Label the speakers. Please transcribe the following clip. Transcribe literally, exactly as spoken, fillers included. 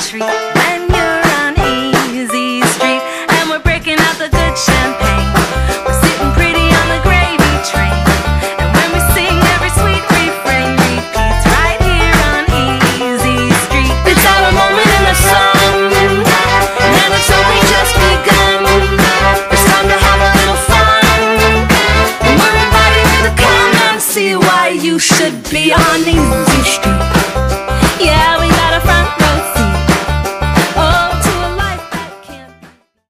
Speaker 1: treat when you're on Easy Street. And we're breaking out the good champagne. We're sitting pretty on the gravy train. And when we sing, every sweet refrain repeats right here on Easy Street. It's our moment in the sun, and it's only just begun. It's time to have a little fun, and we're inviting you to come and see why you should be on